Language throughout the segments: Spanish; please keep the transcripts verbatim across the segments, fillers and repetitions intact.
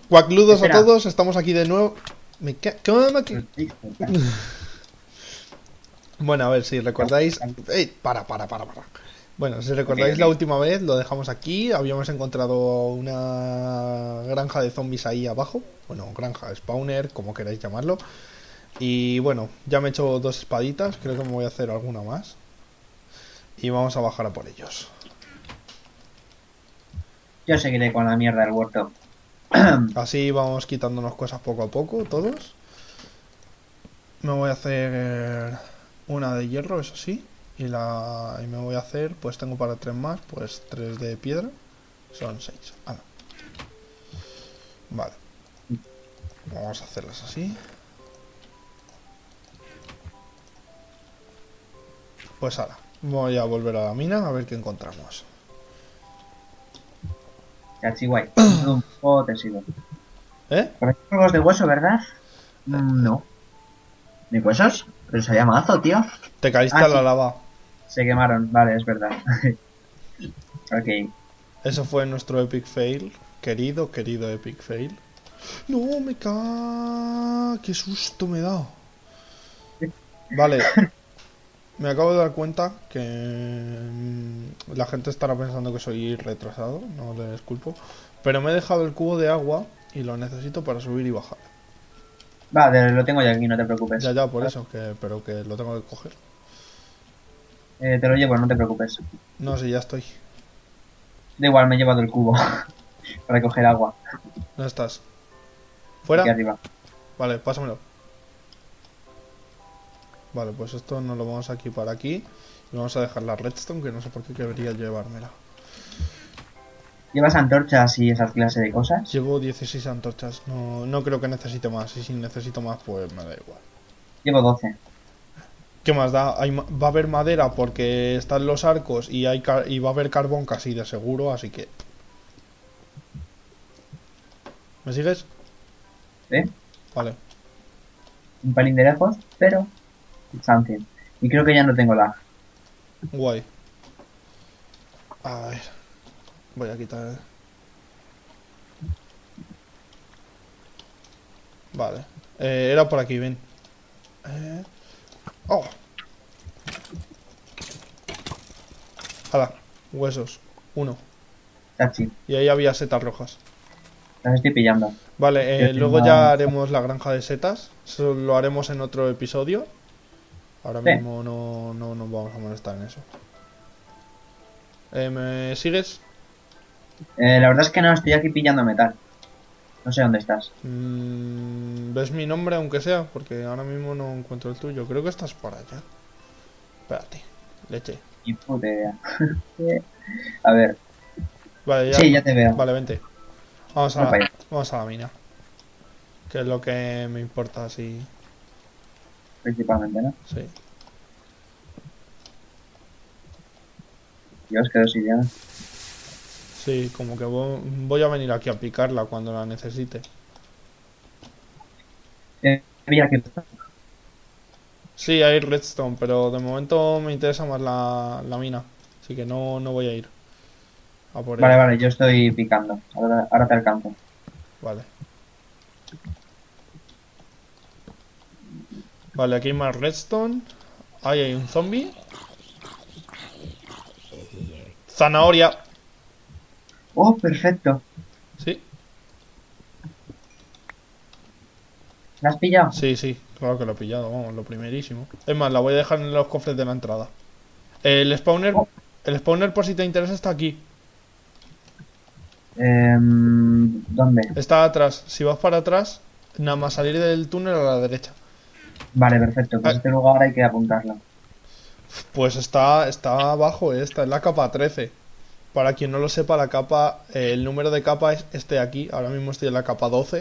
Guacludos a Espera. todos, estamos aquí de nuevo. Me ca- ¿Cómo me ca- Bueno, a ver, si recordáis... ¡Ey! Para, para, para, para. Bueno, si recordáis Ok, ok. la última vez, lo dejamos aquí. Habíamos encontrado una granja de zombies ahí abajo. Bueno, granja, spawner, como queráis llamarlo. Y bueno, ya me he hecho dos espaditas. Creo que me voy a hacer alguna más. Y vamos a bajar a por ellos. Yo seguiré con la mierda del huerto. Así vamos quitándonos cosas poco a poco, todos. Me voy a hacer una de hierro, eso sí. Y la y me voy a hacer, pues tengo para tres más, pues tres de piedra. Son seis. Ah, no. Vale. Vamos a hacerlas así. Pues ahora, voy a volver a la mina a ver qué encontramos. Chachiguay. Un poco te sigo. ¿Eh? Por aquí hay huevos de hueso, ¿verdad? Mm, no. ¿Ni huesos? Pero se llama mazo, tío. Te caíste Ah, a la sí. lava. Se quemaron. Vale, es verdad. Ok. Eso fue nuestro epic fail. Querido, querido epic fail. No, me ca... Qué susto me da. Vale. Me acabo de dar cuenta que mm, la gente estará pensando que soy retrasado, no les culpo. Pero me he dejado el cubo de agua y lo necesito para subir y bajar. Vale, lo tengo ya aquí, no te preocupes. Ya, ya, por eso, que, pero que lo tengo que coger. Eh, te lo llevo, no te preocupes. No, si ya estoy. Da igual, me he llevado el cubo. Para coger agua. ¿Dónde estás? Aquí ¿Fuera? arriba. Vale, pásamelo. Vale, pues esto nos lo vamos a equipar aquí. Y vamos a dejar la redstone, que no sé por qué querría llevármela. ¿Llevas antorchas y esas clase de cosas? Llevo dieciséis antorchas. No, no creo que necesite más. Y si necesito más, pues me da igual. Llevo doce. ¿Qué más da? Hay, ma- va a haber madera porque están los arcos y, hay car- y va a haber carbón casi de seguro, así que... ¿Me sigues? ¿Eh? Vale. Un pelín de lejos, pero... something. Y creo que ya no tengo lag. Guay. A ver. Voy a quitar... Vale. Eh, era por aquí, ven. Eh... ¡Oh! ¡Hala! Huesos. Uno. Tachi. Y ahí había setas rojas. Las estoy pillando. Vale, eh, Yo tengo- luego ya haremos la granja de setas. Eso lo haremos en otro episodio. Ahora Sí. mismo no, no nos vamos a molestar en eso. Eh, ¿Me sigues? Eh, la verdad es que no, estoy aquí pillando metal. No sé dónde estás. Mm, ¿Ves mi nombre aunque sea? Porque ahora mismo no encuentro el tuyo. Creo que estás por allá. Espérate. Leche. Ni puta idea. A ver. Vale, ya. Sí, ya te veo. Vale, vente. Vamos Voy a, para allá. vamos a la mina. Que es lo que me importa así. Principalmente, ¿no? Sí. Dios, qué dos idiomas. Sí, como que vo- voy a venir aquí a picarla cuando la necesite. Eh, mira que... Sí, hay redstone, pero de momento me interesa más la, la mina. Así que no, no voy a ir a por Vale, ella. vale, yo estoy picando. Ahora, ahora te alcanzo. Vale. Vale, aquí hay más redstone. Ahí hay un zombie. Zanahoria. Oh, perfecto. ¿Sí? ¿La has pillado? Sí, sí, claro que lo he pillado, vamos, lo primerísimo. Es más, la voy a dejar en los cofres de la entrada. El spawner, Oh. el spawner por si te interesa está aquí. Em, ¿Dónde? Está atrás. Si vas para atrás, nada más salir del túnel a la derecha. Vale, perfecto. Pues Ah. este lugar hay que apuntarlo. Pues está, está abajo, eh, está en la capa trece. Para quien no lo sepa, la capa, eh, el número de capa es este de aquí. Ahora mismo estoy en la capa doce.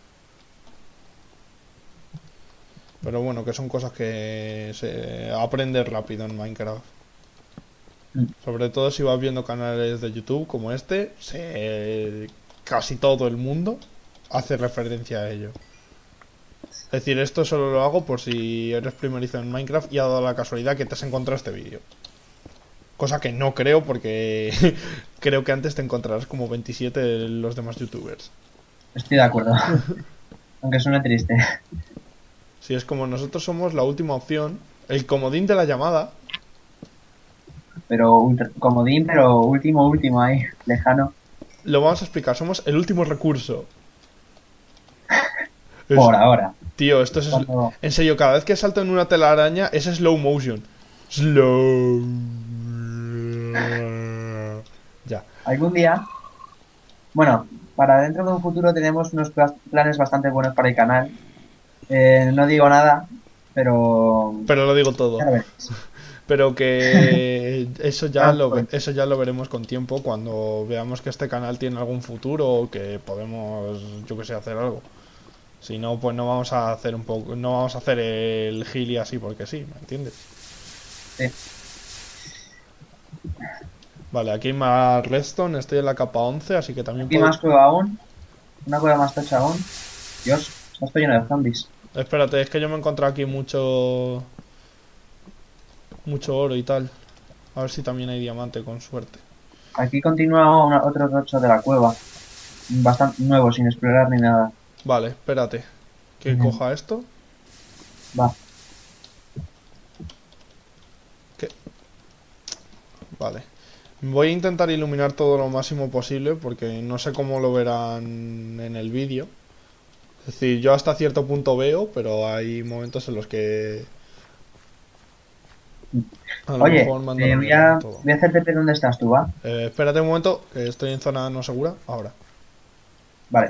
Pero bueno, que son cosas que se aprende rápido en Minecraft. Mm. Sobre todo si vas viendo canales de YouTube como este, se... casi todo el mundo hace referencia a ello. Es decir, esto solo lo hago por si eres primerizo en Minecraft y ha dado la casualidad que te has encontrado este vídeo. Cosa que no creo porque creo que antes te encontrarás como veintisiete de los demás youtubers. Estoy de acuerdo. Aunque suene triste. Si es como nosotros somos la última opción, el comodín de la llamada. Pero ultra- comodín, pero último, último ahí, lejano. Lo vamos a explicar, somos el último recurso. Es- Por ahora. Tío, esto es... Cuando- En serio, cada vez que salto en una telaraña es slow motion. Slow. Ya. Algún día. Bueno, para dentro de un futuro tenemos unos pla- planes bastante buenos para el canal. Eh, no digo nada, pero. Pero lo digo todo. Ya lo veréis. Pero que eso ya Ah, lo pues. eso ya lo veremos con tiempo cuando veamos que este canal tiene algún futuro o que podemos, yo que sé, hacer algo. Si no, pues no vamos a hacer un poco, no vamos a hacer el gili así porque sí, ¿me entiendes? Sí. Vale, aquí hay más redstone, estoy en la capa once, así que también Aquí puedo... más cueva aún. Una cueva más tocha aún. Dios, está lleno de zombies. Espérate, es que yo me he encontrado aquí mucho mucho oro y tal. A ver si también hay diamante, con suerte. Aquí continúa una- otro tocho de la cueva. Bastante nuevo, sin explorar ni nada. Vale, espérate. Que Ujú. coja esto. Va. ¿Qué? Vale. Voy a intentar iluminar todo lo máximo posible porque no sé cómo lo verán en el vídeo. Es decir, yo hasta cierto punto veo, pero hay momentos en los que a lo Oye, mejor mando eh, la voy, mierda a, con todo. voy a hacerte ver dónde estás tú, ¿va? Eh, espérate un momento, que estoy en zona no segura. Ahora. Vale.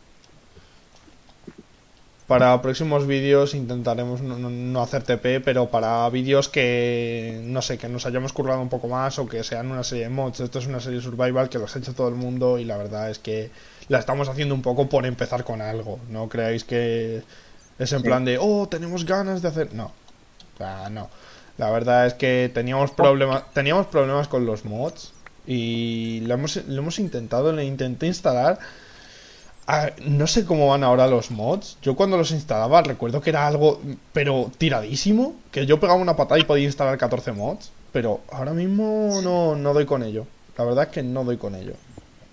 Para próximos vídeos intentaremos no, no- no hacer T P, pero para vídeos que, no sé, que nos hayamos currado un poco más o que sean una serie de mods. Esto es una serie survival que los ha hecho todo el mundo y la verdad es que la estamos haciendo un poco por empezar con algo. No creáis que es en Sí. plan de, oh, tenemos ganas de hacer... No, o sea, no. La verdad es que teníamos Oh. problemas, teníamos problemas con los mods y lo hemos, lo hemos intentado, le intenté instalar. Ah, no sé cómo van ahora los mods. Yo cuando los instalaba recuerdo que era algo, pero tiradísimo. Que yo pegaba una patada y podía instalar catorce mods. Pero ahora mismo no, no doy con ello. La verdad es que no doy con ello.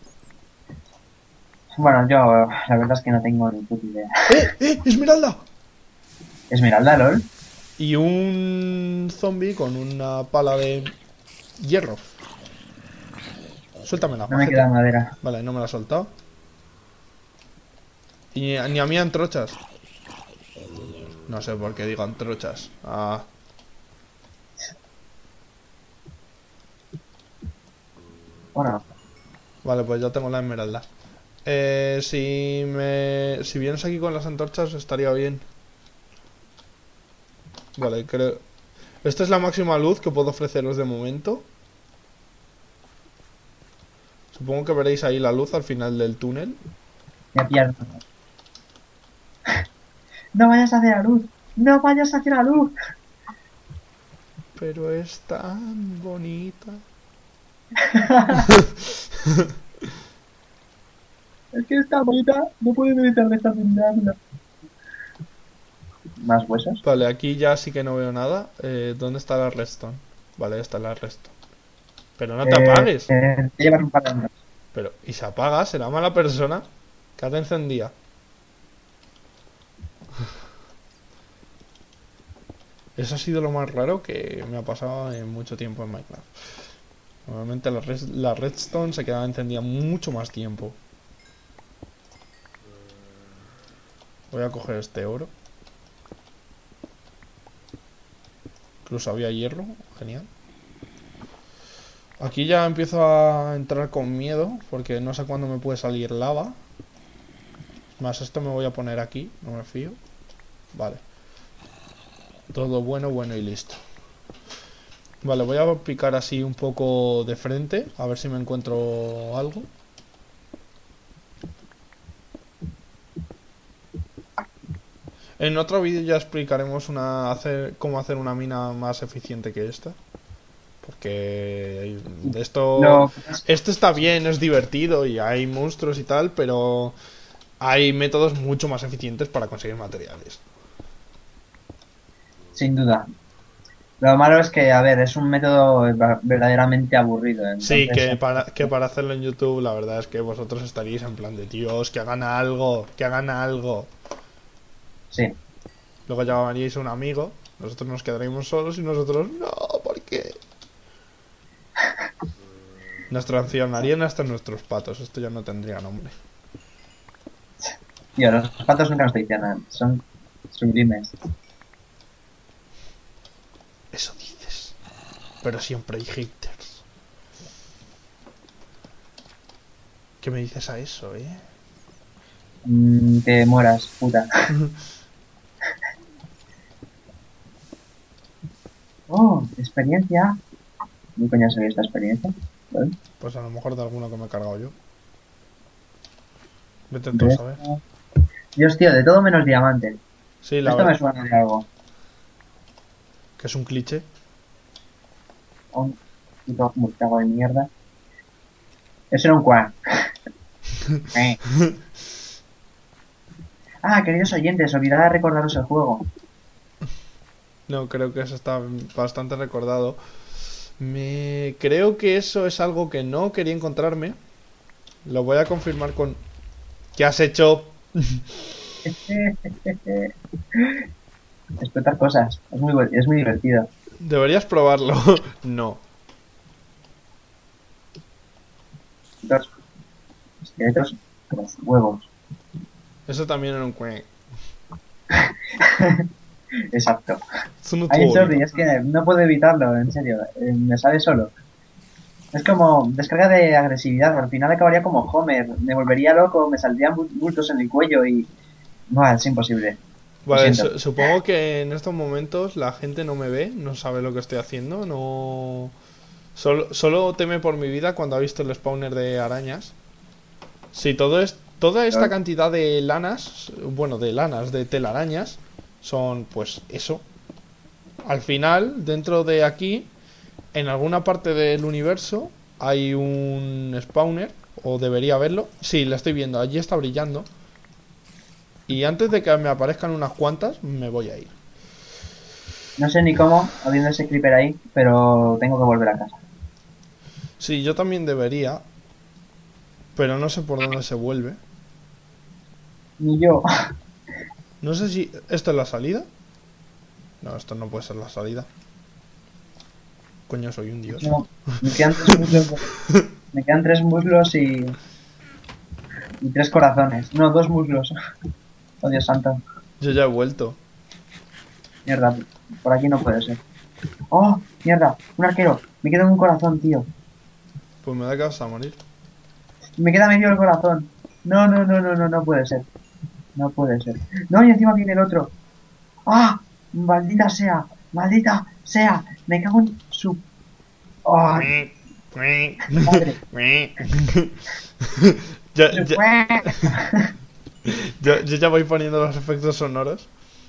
Bueno, yo la verdad es que no tengo ni puta idea. ¡Eh! ¡Eh! ¡Esmeralda! Esmeralda, LOL. Y un zombie con una pala de hierro. Suéltamela, No me majete. queda madera. Vale, no me la ha soltado. Y ni a mí antrochas. No sé por qué digo antrochas. Ah. Bueno, Vale, pues ya tengo la esmeralda. Eh, si me... Si vienes aquí con las antorchas estaría bien. Vale, creo... Esta es la máxima luz que puedo ofreceros de momento. Supongo que veréis ahí la luz al final del túnel. me pierdo. No vayas hacia la luz. No vayas hacia la luz. Pero es tan bonita. Es que está bonita. No puedo evitar de estar mirando. ¿Más huesos? Vale, aquí ya sí que no veo nada. Eh, ¿dónde está la redstone? Vale, está la redstone. Pero no te Eh, apagues. eh, te llevas un par de años. Pero, ¿y se apaga? ¿Será mala persona? ¿Qué te encendía? Eso ha sido lo más raro que me ha pasado en mucho tiempo en Minecraft. Normalmente la, red- la redstone se quedaba encendida mucho más tiempo. Voy a coger este oro. Incluso había hierro, genial. Aquí ya empiezo a entrar con miedo porque no sé cuándo me puede salir lava. Más esto me voy a poner aquí, no me fío. Vale. Todo bueno, bueno y listo. Vale, voy a picar así un poco de frente, a ver si me encuentro algo. En otro vídeo ya explicaremos una, hacer, cómo hacer una mina más eficiente que esta. Porque esto, Lo- esto está bien, es divertido y hay monstruos y tal, pero hay métodos mucho más eficientes para conseguir materiales. Sin duda. Lo malo es que, a ver, es un método ver- verdaderamente aburrido. Sí, Entonces, que para, que para hacerlo en YouTube, la verdad es que vosotros estaríais en plan de tíos, que hagan algo, que hagan algo. sí. Luego llamaríais a un amigo, nosotros nos quedaríamos solos y nosotros, no, ¿por qué? Nos traicionarían hasta nuestros patos, esto ya no tendría nombre. Tío, los patos nunca nos traicionan. Son sublimes. Eso dices. Pero siempre hay haters. ¿Qué me dices a eso, eh? Mm, te mueras, puta. Oh, experiencia. ¿Qué coño soy esta experiencia? ¿Vale? Pues a lo mejor de alguno que me he cargado yo. Vete tú a saber. Dios, tío, de todo menos diamante. Sí, la Esto me verdad. suena de algo. Que es un cliché. Un puto murciélago de mierda. Eso era un cuar. Eh. Ah, queridos oyentes, olvidad de recordaros el juego. No, creo que eso está bastante recordado. Me creo que eso es algo que no quería encontrarme. Lo voy a confirmar con... ¿Qué has hecho? Explotar cosas. Es muy, bu- es muy divertido. Deberías probarlo. No. Dos esqueletos con los huevos. Eso también era un cue. Exacto. Eso no Ay, estuvo sorry, bonito. es que no puedo evitarlo, en serio. eh, Me sale solo. Es como descarga de agresividad. Al final acabaría como Homer. Me volvería loco, me saldrían bu- bultos en el cuello y... No, es imposible. Lo Vale, siento. su- supongo que en estos momentos la gente no me ve, no sabe lo que estoy haciendo, no... Solo, solo teme por mi vida cuando ha visto el spawner de arañas. Si todo es, toda esta Lol. cantidad de lanas, bueno, de lanas, de telarañas, son pues eso. Al final, dentro de aquí, en alguna parte del universo, hay un spawner, o debería haberlo. Sí, la estoy viendo, allí está brillando. Y antes de que me aparezcan unas cuantas, me voy a ir. No sé ni cómo, habiendo ese creeper ahí, pero tengo que volver a casa. Sí, yo también debería, pero no sé por dónde se vuelve. Ni yo. No sé si... ¿Esto es la salida? No, esto no puede ser la salida. Coño, soy un dios. No, me quedan tres muslos. Me quedan tres muslos y. Y tres corazones. No, dos muslos. Oh, Dios santo. Yo ya he vuelto. Mierda, por aquí no puede ser. ¡Oh! ¡Mierda! ¡Un arquero! Me queda un corazón, tío. Pues me da que vas a morir. Me queda medio el corazón. No, no, no, no, no, no puede ser. No puede ser. No, y encima viene el otro. ¡Ah! ¡Maldita sea! ¡Maldita sea! Me cago en su... ¡Oh! Madre. yo, yo, yo, yo ya voy poniendo los efectos sonoros.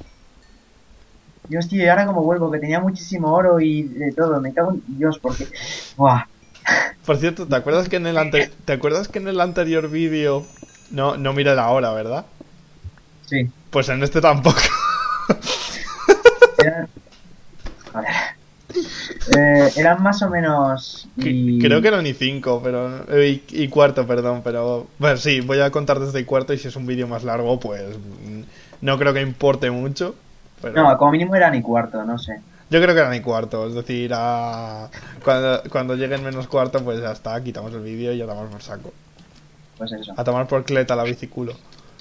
Dios, tío, y ahora como vuelvo, que tenía muchísimo oro y de todo. Me cago en Dios, porque... ¡Buah! Por cierto, ¿te acuerdas que en el ante ¿te acuerdas que en el anterior vídeo no no miré la hora, ¿verdad? Sí. Pues en este tampoco. Eran... Joder. Eh, eran más o menos... Y... Creo que eran y cinco, pero eh, y, y cuarto, perdón, pero bueno, sí, voy a contar desde el cuarto y si es un vídeo más largo, pues mm, no creo que importe mucho, pero No, como mínimo era ni cuarto, no sé. yo creo que eran y cuarto, es decir, a... cuando, cuando lleguen menos cuarto, pues ya está, quitamos el vídeo y ya tomamos por saco. Pues eso. A tomar por cleta la biciculo.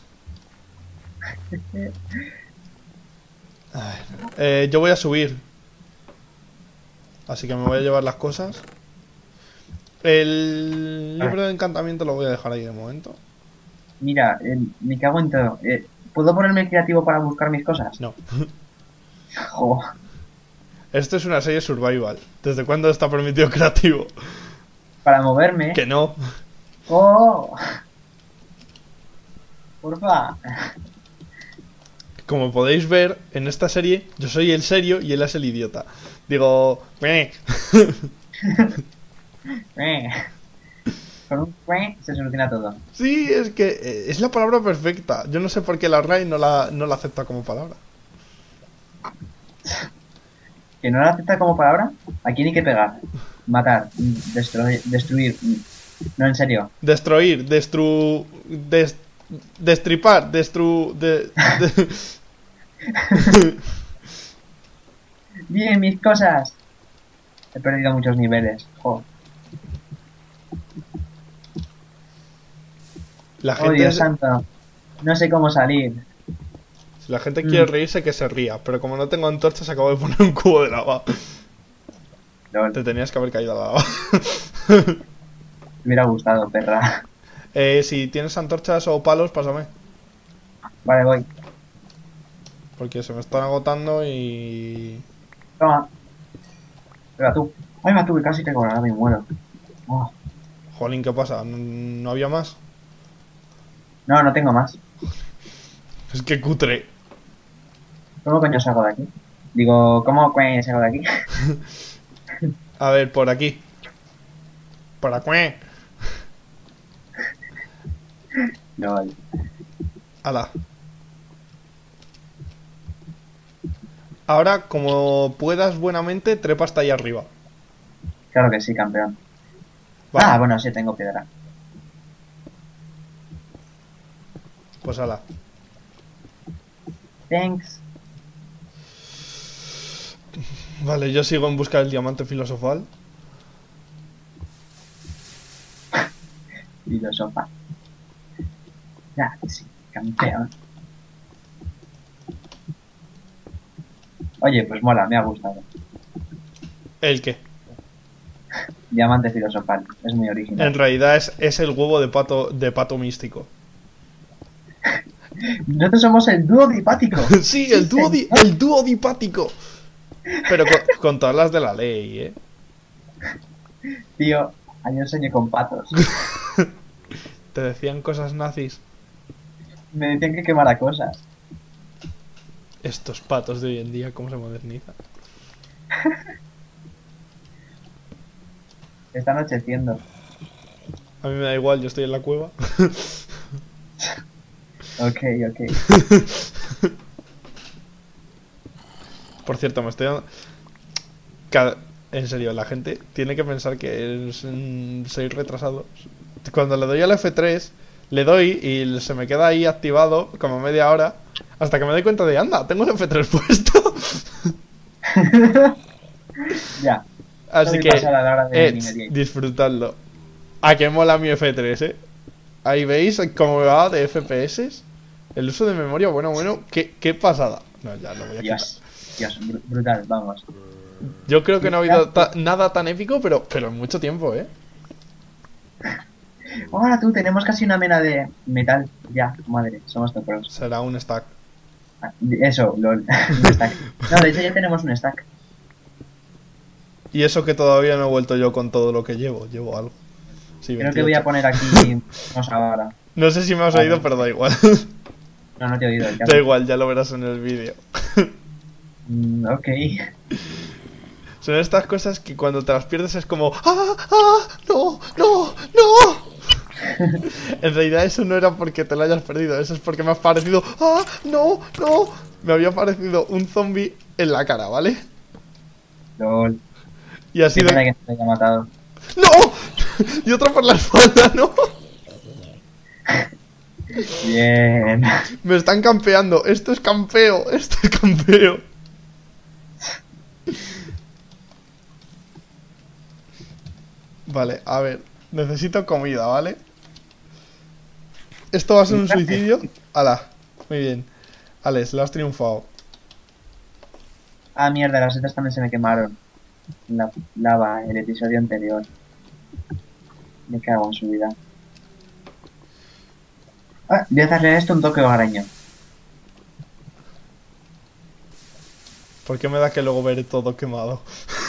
A ver, eh, yo voy a subir. Así que me voy a llevar las cosas. El libro de encantamiento lo voy a dejar ahí de momento. Mira, eh, me cago en todo. Eh, ¿Puedo ponerme el creativo para buscar mis cosas? No. Jo, Esto es una serie survival. ¿Desde cuándo está permitido creativo? para moverme. Que no. ¡Oh! Porfa. Como podéis ver, en esta serie yo soy el serio y él es el idiota. Digo... "Meh". Eh. Con un cue se soluciona todo. Sí, es que eh, es la palabra perfecta. Yo no sé por qué la R A I no la, no la acepta como palabra. ¿Que no lo acepta como palabra? Aquí hay que pegar. Matar. Destruir. Destruir. No, en serio. Destruir, destru... Des... Destripar, destru... De... de- Bien, mis cosas. He perdido muchos niveles. Jo. La Oh, gente, Dios santo. No sé cómo salir. si la gente Mm. quiere reírse, que se ría. Pero como no tengo antorchas, acabo de poner un cubo de lava. Lol. Te tenías que haber caído a la lava. Me hubiera gustado, perra. eh, si tienes antorchas o palos, pásame. Vale, voy. Porque se me están agotando y... Toma. Venga, tú. Ay, me tuve casi te cobrará y muero. Oh. Jolín, ¿qué pasa? ¿No, no había más? No, no tengo más. Es que cutre. ¿Cómo coño salgo de aquí? Digo, ¿cómo coño salgo de aquí? A ver, por aquí. Para cué. No, vale. Ala. Ahora, como puedas buenamente, trepa hasta ahí arriba. Claro que sí, campeón. Vale, Ah, bueno, sí, tengo piedra. pues ala. Thanks. Vale, yo sigo en busca del diamante filosofal. Filosofa. Ya, sí, campeón. Oye, pues mola, me ha gustado. ¿El qué? Diamante filosofal, es muy original. En realidad es, es el huevo de pato, de pato místico. Nosotros somos el dúo dipático. Sí, el dúo, di- el dúo dipático. Pero con, con todas las de la ley, ¿eh? Tío, ayer soñé con patos. Te decían cosas nazis. Me decían que quemara cosas. Estos patos de hoy en día, ¿cómo se modernizan? Está anocheciendo. A mí me da igual, yo estoy en la cueva. Ok, ok. Por cierto, me estoy dando... Cada- En serio, la gente tiene que pensar que es- mm, soy retrasado. Cuando le doy al F tres, le doy y se me queda ahí activado como media hora, hasta que me doy cuenta de, anda, tengo el F tres puesto. Ya. Así Voy que, a pasar a la hora de eh, minería. disfrutadlo. A que mola mi F tres, eh. Ahí veis cómo me va de F P S. El uso de memoria, bueno, bueno, qué, qué pasada. No, ya lo voy a quitar. Dios, Dios, br- brutal, vamos. Yo creo que no ha habido ta- nada tan épico, pero, pero en mucho tiempo, eh. Ahora tú, tenemos casi una mena de metal. Ya, madre, somos tan pros. Será un stack. Ah, Eso, lol. Un stack. No, de hecho ya tenemos un stack. Y eso que todavía no he vuelto yo con todo lo que llevo. Llevo algo. Sí, Creo que voy a veintiocho. poner aquí. Vamos ahora. No sé si me has Vale. oído, pero da igual. No, no te he oído. El Da caso. igual, ya lo verás en el vídeo. Mm, ok. Son estas cosas que cuando te las pierdes es como... ¡Ah! ¡Ah! ¡No! ¡No! ¡No! En realidad eso no era porque te lo hayas perdido. Eso es porque me ha parecido... ¡Ah! ¡No! ¡No! Me había parecido un zombie en la cara, ¿vale? Lol. Y ha Qué sido... pena que te haya matado. ¡No! Y otro por la espalda, ¿no? Bien. Me están campeando. Esto es campeo. Esto es campeo. Vale, a ver. Necesito comida, ¿vale? ¿Esto va a ser un suicidio? Ala. Muy bien. Alex, lo has triunfado. Ah, mierda, las setas también se me quemaron. La lava, el episodio anterior. Me cago en su vida. Ah, voy a darle a esto un toque hogareño. ¿Por qué me da que luego veré todo quemado?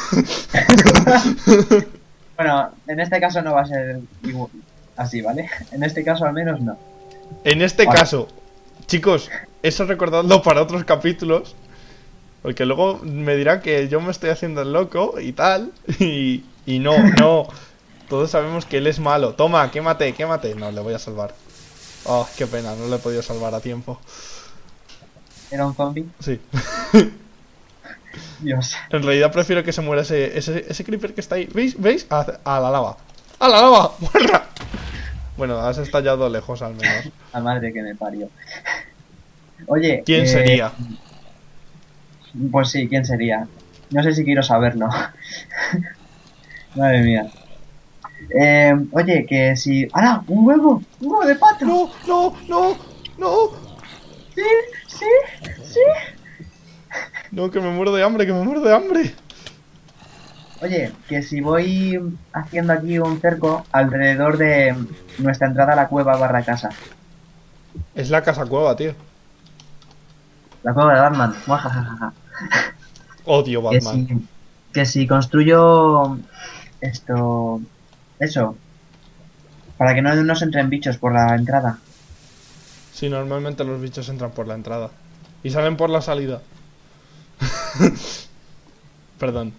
Bueno, en este caso no va a ser igual- así, ¿vale? En este caso al menos no. En este Vale. caso, chicos, eso recordadlo para otros capítulos. Porque luego me dirá que yo me estoy haciendo el loco y tal. Y, y no, no. Todos sabemos que él es malo. Toma, quémate, quémate. No, le voy a salvar. Oh, qué pena, no le he podido salvar a tiempo. ¿Era un zombie? Sí. Dios. En realidad prefiero que se muera ese, ese, ese creeper que está ahí. ¿Veis? ¿Veis? A, a la lava. ¡A la lava! ¡Muerra! Bueno, has estallado lejos al menos. La madre que me parió. Oye, ¿Quién eh, sería? Pues sí, ¿quién sería? No sé si quiero saberlo. Madre mía. Eh, oye, que si... ¡Hala! ¡Un huevo! ¡Un huevo de pato! ¡No! ¡No! ¡No! ¡No! ¡Sí! ¡Sí! ¡Sí! No, que me muero de hambre, que me muero de hambre. Oye, que si voy haciendo aquí un cerco alrededor de nuestra entrada a la cueva barra casa. Es la casa cueva, tío. La cueva de Batman. Muajajaja. Odio Que Batman. si, que si construyo esto... Eso. Para que no nos entren bichos por la entrada. Sí, normalmente los bichos entran por la entrada. Y salen por la salida. Perdón.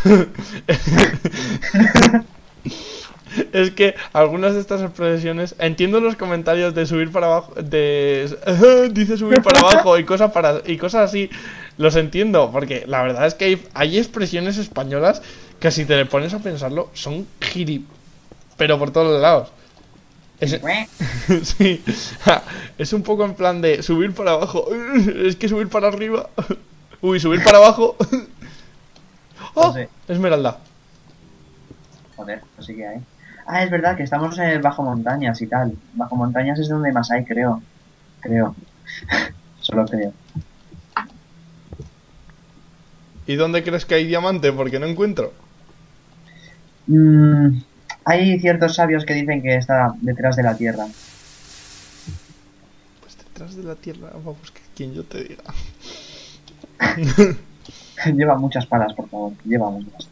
Es que algunas de estas expresiones... Entiendo los comentarios de subir para abajo... De... Dice subir para abajo y cosas, para, y cosas así. Los entiendo, porque la verdad es que hay, hay expresiones españolas que si te le pones a pensarlo son giri... Pero por todos los lados. Es, sí, es un poco en plan de subir para abajo. Es que subir para arriba. Uy, subir para abajo. ¡Oh! No sé. Esmeralda. Joder, pues sí que hay. Ah, es verdad que estamos eh, bajo montañas y tal. Bajo montañas es donde más hay, creo. Creo. Solo creo. ¿Y dónde crees que hay diamante? Porque no encuentro. Mm, hay ciertos sabios que dicen que está detrás de la tierra. Pues detrás de la tierra, vamos, que quien yo te diga. Lleva muchas palas, por favor. Lleva muchas.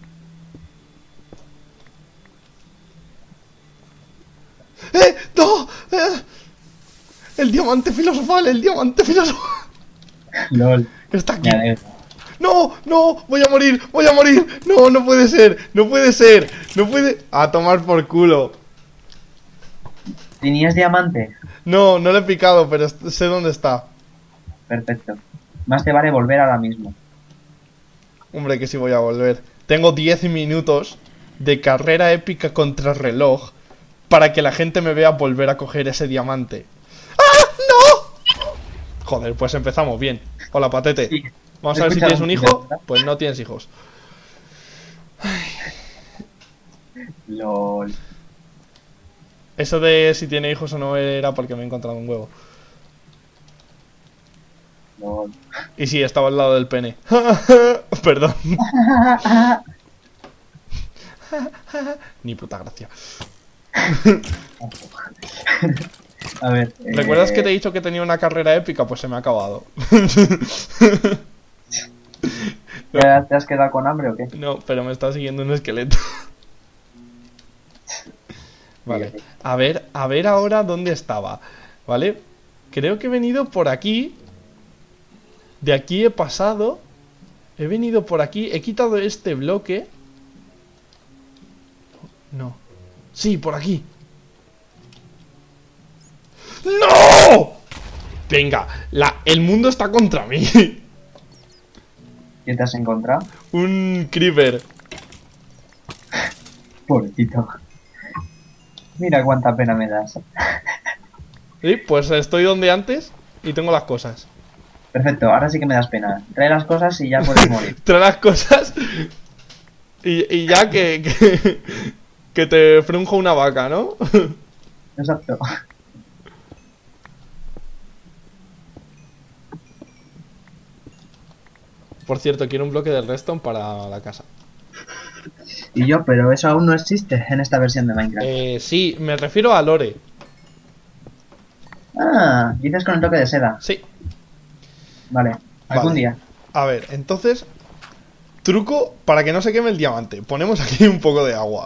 ¡Eh! ¡No! ¡Eh! El diamante filosofal, el diamante filosofal. LOL. Está aquí. Me alegro. ¡No! ¡No! ¡Voy a morir! ¡Voy a morir! ¡No! ¡No puede ser! ¡No puede ser! ¡No puede! A tomar por culo. ¿Tenías diamante? No, no le he picado, pero sé dónde está. Perfecto. Más te vale volver ahora mismo. Hombre, que sí voy a volver. Tengo diez minutos de carrera épica contra reloj para que la gente me vea volver a coger ese diamante. ¡Ah! ¡No! Joder, pues empezamos bien. Hola, patete. Sí. Vamos a ver si Escucha tienes la un música, hijo. ¿verdad? Pues no tienes hijos. LOL. Eso de si tiene hijos o no era porque me he encontrado un huevo. LOL. Y sí, estaba al lado del pene. Perdón. Ni puta gracia. A ver. ¿Recuerdas eh, que te he dicho que tenía una carrera épica? Pues se me ha acabado. ¿ya ¿Te has quedado con hambre o qué? No, pero me está siguiendo un esqueleto. Vale. A ver, a ver ahora dónde estaba. ¿Vale? Creo que he venido por aquí. De aquí he pasado. He venido por aquí. He quitado este bloque. No. Sí, por aquí. ¡No! Venga, la, el mundo está contra mí. ¿Qué te has encontrado? Un creeper. Pobrecito. Mira cuánta pena me das. Sí, pues estoy donde antes y tengo las cosas. Perfecto, ahora sí que me das pena. Trae las cosas y ya puedes morir. Trae las cosas y, y ya que, que, que te frunjo una vaca, ¿no? Exacto. Por cierto, quiero un bloque del redstone para la casa. Y yo, pero eso aún no existe en esta versión de Minecraft. Eh, sí, me refiero a Lore. Ah, dices con el toque de seda. Sí. Vale, algún Vale. día. A ver, entonces, truco para que no se queme el diamante. Ponemos aquí un poco de agua.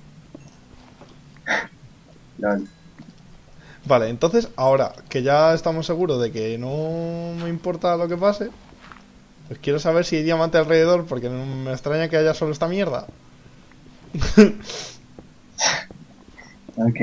Lol. Vale, entonces, ahora que ya estamos seguros de que no me importa lo que pase, pues quiero saber si hay diamante alrededor, porque no me extraña que haya solo esta mierda. Ok.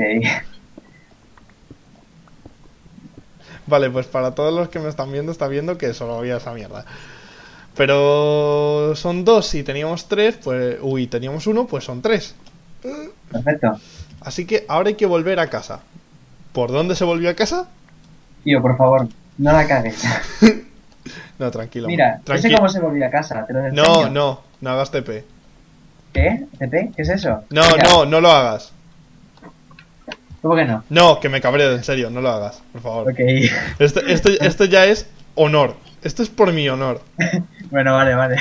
Vale, pues para todos los que me están viendo, está viendo que solo había esa mierda. Pero son dos y teníamos tres, pues... Uy, teníamos uno, pues son tres. Perfecto. Así que ahora hay que volver a casa. ¿Por dónde se volvió a casa? Tío, por favor, no la cagues. No, tranquilo. Mira, tranqui sé cómo se volvió a casa, te lo enseño. No, no, no hagas T P. ¿Qué? ¿T P? ¿Qué es eso? No, Mira, no, no lo hagas. ¿Cómo que no? No, que me cabreo, en serio, no lo hagas, por favor. Ok. Esto, esto, esto ya es honor. Esto es por mi honor. Bueno, vale, vale.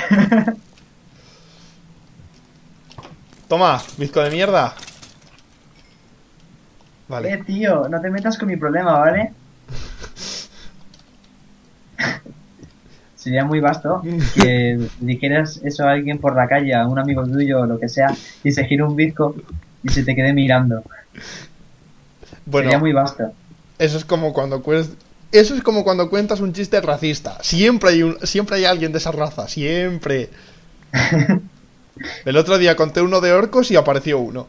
Toma, bizco de mierda. Eh, Vale. tío, no te metas con mi problema, ¿vale? Sería muy vasto que dijeras eso a alguien por la calle, a un amigo tuyo o lo que sea, y se gira un bizco y se te quede mirando. Bueno, Sería muy vasto. eso es como cuando cues- eso es como cuando cuentas un chiste racista. Siempre hay un, siempre hay alguien de esa raza, siempre. El otro día conté uno de orcos y apareció uno.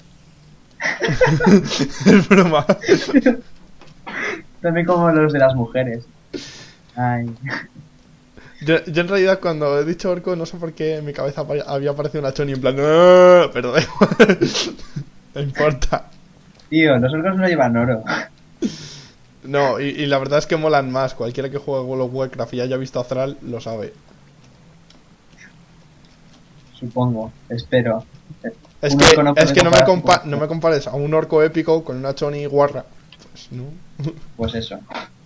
Es broma. También como los de las mujeres. Ay. Yo, yo en realidad cuando he dicho orco no sé por qué en mi cabeza apa- había aparecido una choni en plan "Ah", pero da igual. No importa. Tío, los orcos no llevan oro. No, y, y la verdad es que molan más. Cualquiera que juegue World of Warcraft y haya visto Azrael lo sabe. Supongo, espero. Es Un que, orco no es puede que no me, compararse compa- con- no me compares a un orco épico con una choni guarra. Pues no. Pues eso.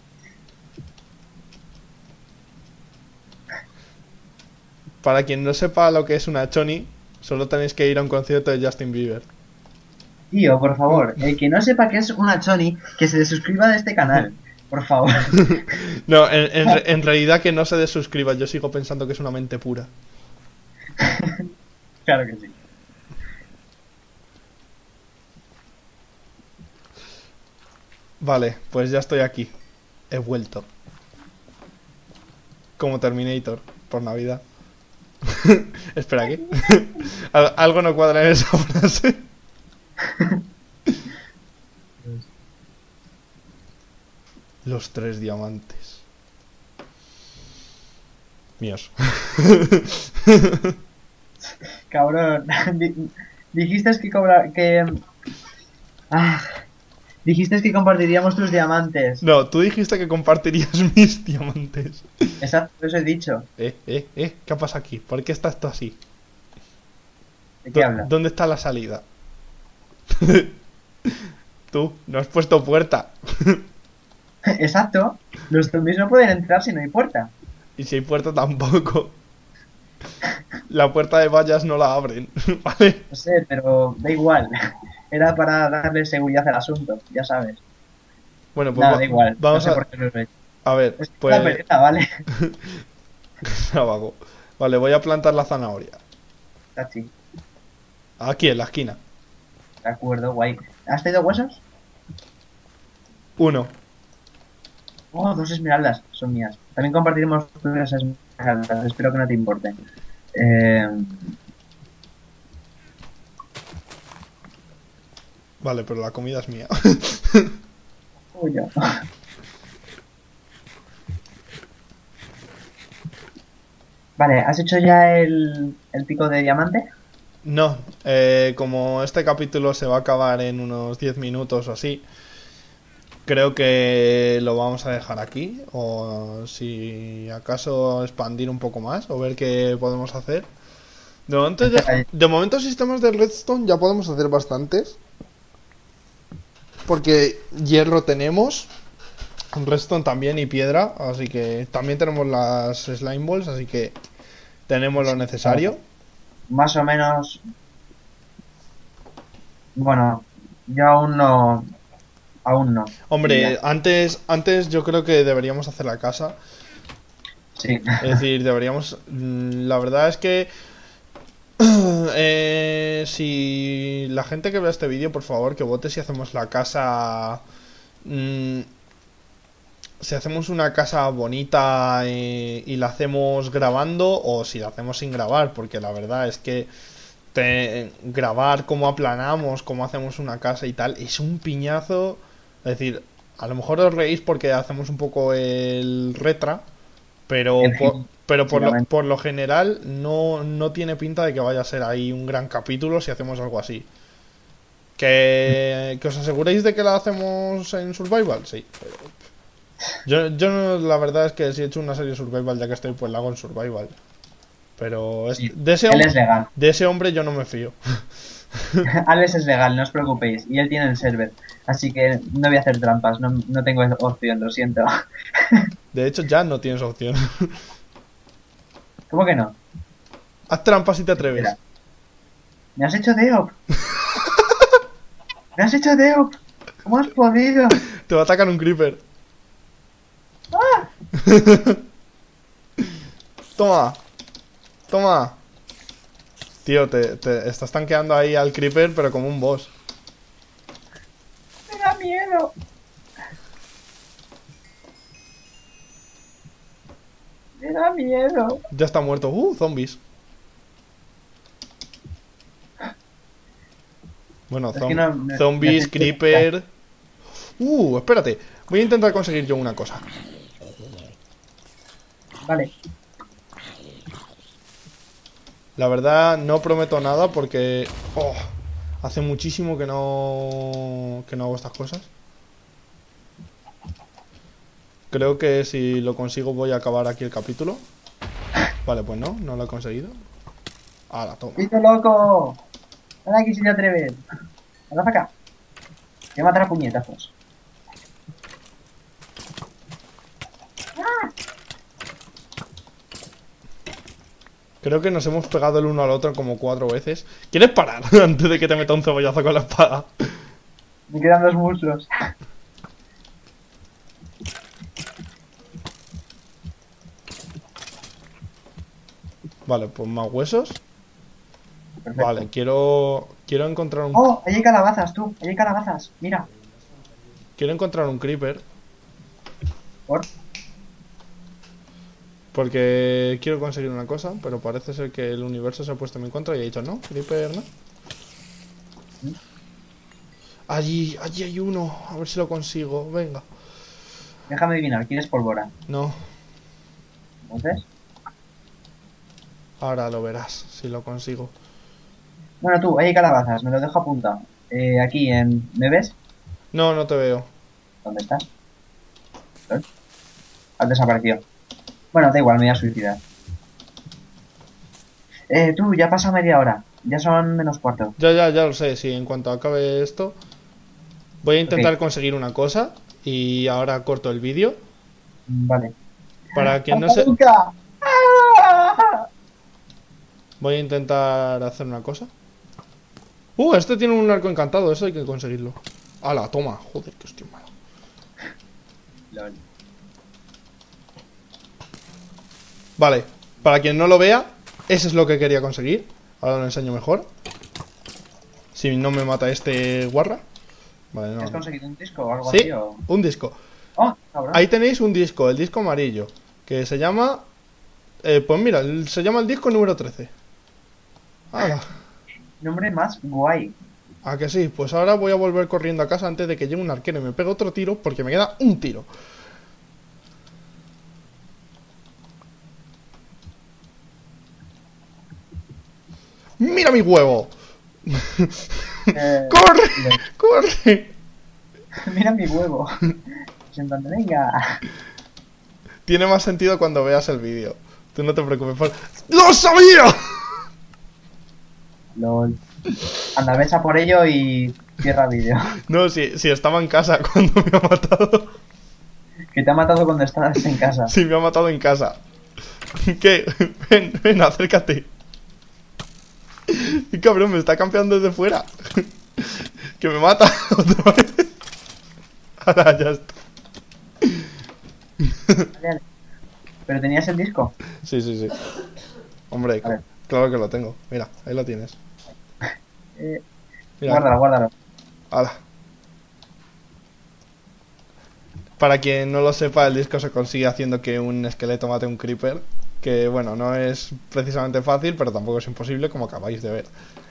Para quien no sepa lo que es una choni, solo tenéis que ir a un concierto de Justin Bieber. Tío, por favor, el que no sepa qué es una choni, que se desuscriba de este canal. Por favor. No, en, en re- en realidad que no se desuscriba. Yo sigo pensando que es una mente pura. Claro que sí. Vale, pues ya estoy aquí. He vuelto. Como Terminator, por Navidad. Espera, ¿qué? Al- Algo no cuadra en esa frase. Los tres diamantes. Míos. Cabrón. Di- dijiste que cobra... que... Ah, dijiste que compartiríamos tus diamantes. No, tú dijiste que compartirías mis diamantes. Exacto, eso he dicho. Eh, eh, eh, ¿qué pasa aquí? ¿Por qué está esto así? ¿De qué ¿Dó- hablas? ¿Dónde está la salida? Tú, no has puesto puerta. Exacto. Los zombies no pueden entrar si no hay puerta. Y si hay puerta tampoco. La puerta de vallas no la abren, ¿vale? No sé, pero da igual. Era para darle seguridad al asunto, ya sabes. Bueno, pues Nada, va- da igual. vamos no sé a... por qué lo he hecho. A ver, Es pues... una pereza, ¿vale? Abajo. Vale, voy a plantar la zanahoria. Tachi. Aquí, en la esquina. De acuerdo, guay. ¿Has traído huesos? Uno. Oh, dos esmeraldas. Son mías. También compartiremos las esmeraldas. Espero que no te importe. Eh... Vale, pero la comida es mía. Uy, yo. Vale, ¿has hecho ya el, el pico de diamante? No, eh, como este capítulo se va a acabar en unos diez minutos o así, creo que lo vamos a dejar aquí. O si acaso expandir un poco más o ver qué podemos hacer. De momento, ya- Espera, de momento sistemas de redstone ya podemos hacer bastantes. Porque hierro tenemos, redstone también y piedra, así que también tenemos las slime balls, así que tenemos lo necesario. Más o menos... Bueno, yo aún no... Aún no. Hombre, Ya. antes, antes yo creo que deberíamos hacer la casa. Sí. Es decir, deberíamos... mm, La verdad es que... eh, si la gente que vea este vídeo, por favor, que vote si hacemos la casa... mm, si hacemos una casa bonita eh, y la hacemos grabando o si la hacemos sin grabar, porque la verdad es que te- grabar cómo aplanamos, cómo hacemos una casa y tal, es un piñazo. Es decir, a lo mejor os reís porque hacemos un poco el retra, pero El po- gil- Pero por lo, por lo general no, no tiene pinta de que vaya a ser ahí un gran capítulo si hacemos algo así. ¿Que, que os aseguréis de que la hacemos en Survival? Sí. Yo, yo no, la verdad es que si he hecho una serie Survival ya que estoy, pues la hago en Survival. Pero es, Sí, de, ese él hombre, es legal. de ese hombre yo no me fío. Alex es legal, no os preocupéis. Y él tiene el server. Así que no voy a hacer trampas. No, no tengo opción, lo siento. De hecho ya no tienes opción. ¿Cómo que no? Haz trampas si te atreves. Espera. ¿Me has hecho deop? ¿Me has hecho deop? ¿Cómo has podido? Te va a atacar un creeper. ¡Ah! Toma. Toma. Tío, te, te estás tanqueando ahí al creeper, pero como un boss. Me da miedo. Me da miedo. Ya está muerto. Uh, zombies. Bueno, Es zom que no- no- zombies, necesito- creeper. Uh, espérate. Voy a intentar conseguir yo una cosa. Vale. La verdad no prometo nada porque oh, hace muchísimo que no que no hago estas cosas. Creo que si lo consigo voy a acabar aquí el capítulo. Vale, pues no, no lo he conseguido. ¡Hala, toma! ¡Pito loco! Ven aquí si te atreves. Ven para acá. Te matará a puñetazos. Creo que nos hemos pegado el uno al otro como cuatro veces. ¿Quieres parar antes de que te meta un cebollazo con la espada? Me quedan dos muslos. Vale, pues más huesos. Perfecto. Vale, quiero quiero encontrar un ¡Oh! Ahí hay calabazas, tú. Ahí hay calabazas. Mira. quiero encontrar un creeper ¿Por? porque quiero conseguir una cosa, pero parece ser que el universo se ha puesto en mi contra y ha dicho no, creeper no. ¿Mm? Allí, allí hay uno, a ver si lo consigo, venga. Déjame adivinar. ¿Quieres pólvora? No, Entonces. ahora lo verás si lo consigo. Bueno, tú. Ahí hay calabazas. Me lo dejo apuntado. Eh, aquí en... ¿Me ves? No, no te veo. ¿Dónde estás? ¿Eh? Has desaparecido. Bueno, da igual, me voy a suicidar. Eh, tú, ya pasa media hora. Ya son menos cuarto. Ya, ya, ya lo sé, sí, en cuanto acabe esto voy a intentar Ok. conseguir una cosa y ahora corto el vídeo. Vale. Para quien no se... ¡Nunca! ¡Ah! Voy a intentar hacer una cosa. Uh, este tiene un arco encantado, eso hay que conseguirlo. ¡Hala, toma! Joder, que estoy malo. Lol. Vale, para quien no lo vea, eso es lo que quería conseguir. Ahora lo enseño mejor. Si no me mata este guarra. Vale, no. ¿Has no. conseguido un disco o algo Sí, así? O... un disco. ¡Oh, cabrón! Ahí tenéis un disco, el disco amarillo. Que se llama... eh, pues mira, el- se llama el disco número trece. ¡Hala! Nombre más guay. ¿A que sí? Pues ahora voy a volver corriendo a casa antes de que llegue un arquero y me pegue otro tiro porque me queda un tiro. ¡Mira mi huevo! Eh, ¡Corre! le- ¡Corre! Mira mi huevo. Pues en donde venga. Tiene más sentido cuando veas el vídeo. Tú no te preocupes por... ¡Lo sabía! Lol. Anda, ves a por ello y cierra vídeo. No, si, si estaba en casa cuando me ha matado. Que te ha matado cuando estabas en casa. Sí, me ha matado en casa. ¿Qué? Ven, ven, acércate. Y cabrón, me está campeando desde fuera. Que me mata otra vez. Ahora ya está. Dale, dale. ¿Pero tenías el disco? Sí, sí, sí. Hombre, A ver. claro que lo tengo. Mira, ahí lo tienes. Eh, Mira, guárdalo, guárdalo. hala. Para quien no lo sepa, el disco se consigue haciendo que un esqueleto mate a un creeper. Que bueno, no es precisamente fácil, pero tampoco es imposible, como acabáis de ver.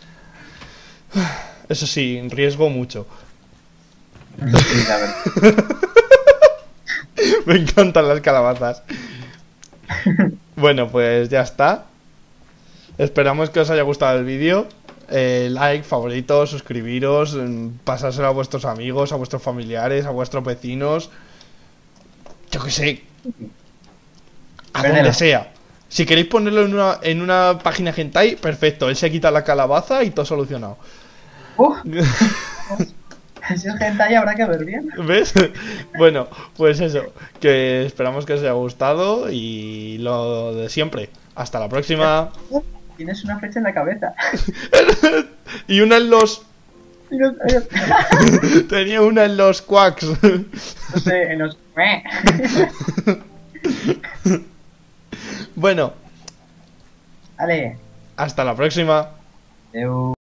Eso sí, riesgo mucho. Sí, la verdad. Me encantan las calabazas. Bueno, pues ya está. Esperamos que os haya gustado el vídeo. Eh, like, favoritos, suscribiros, mm, pasárselo a vuestros amigos, a vuestros familiares, a vuestros vecinos. Yo que sé. A Veneno. donde sea. Si queréis ponerlo en una, en una página hentai, perfecto. Él se quita la calabaza y todo solucionado. Uf, si es hentai habrá que ver bien. ¿Ves? Bueno, pues eso. Que esperamos que os haya gustado. Y lo de siempre. Hasta la próxima. Tienes una flecha en la cabeza. Y una en los... Y no- Tenía una en los quacks. No sé, en los... Bueno, Vale. hasta la próxima. Adeu.